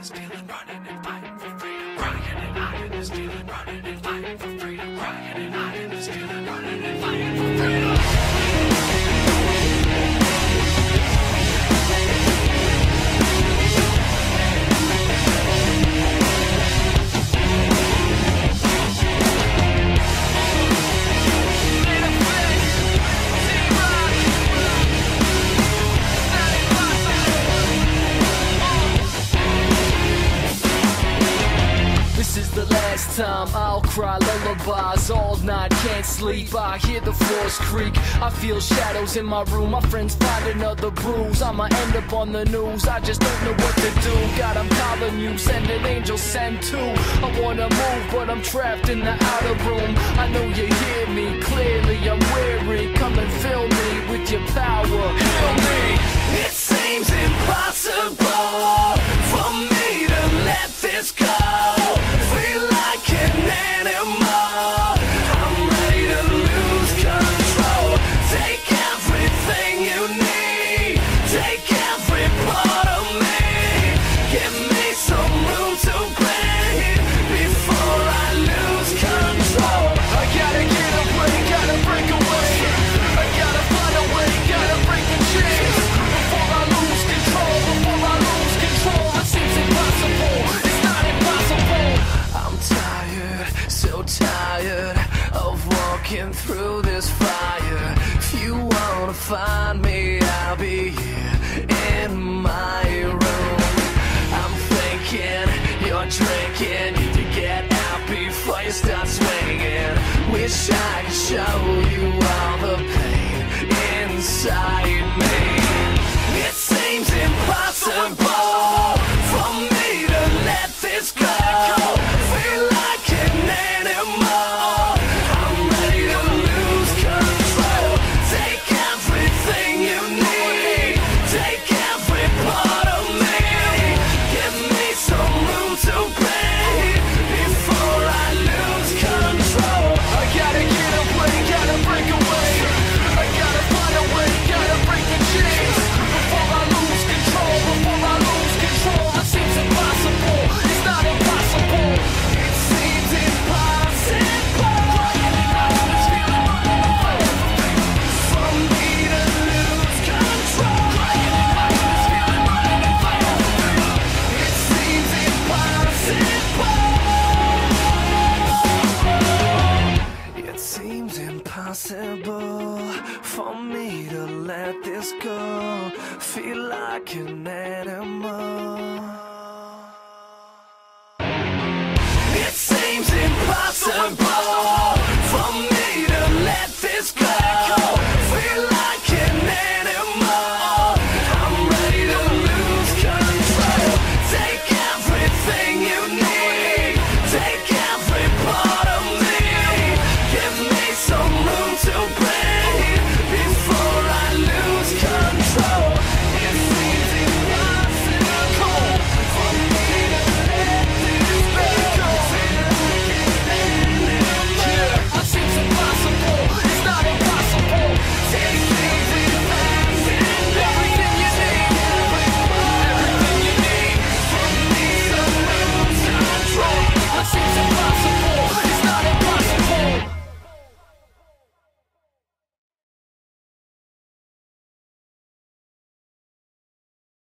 and stealing, running and fighting for freedom. Crying and hiding and stealing, running and fighting for freedom. Crying and hiding and stealing, running and fighting for freedom. This is the last time I'll cry lullabies all night, can't sleep. I hear the floors creak, I feel shadows in my room. My friends find another bruise, I'ma end up on the news. I just don't know what to do. God, I'm calling you, send an angel, send two. I wanna move, but I'm trapped in the outer room. I know you hear me clearly, I'm weary. Come and fill me with your power, heal me. It seems impossible for me to let this go. Feel like an animal, I'm ready to lose control. Take everything you need, take every part of me. Give me some room to breathe before I lose control. I gotta get away, gotta break away. I gotta find a way, gotta break the chains. Before I lose control, before I lose control. It seems impossible, it's not impossible. I'm tired, so tired of walking through this fire. If you wanna find me, I'll be here in my room. I'm thinking you're drinking, need to get out before you start swinging. Wish I could show you all the pain inside me. It seems impossible for me to let this go. Feel like an animal, I'm ready to lose control. Take everything you need, take every part of me. Give me some room to breathe before I lose control. I gotta get away, gotta break away. I gotta find a way, gotta break the chains. Before I lose control, before I lose control. It seems impossible, it's not impossible. It seems impossible for me to lose control. It seems impossible. It seems impossible for me to let this go. Feel like an animal. It seems impossible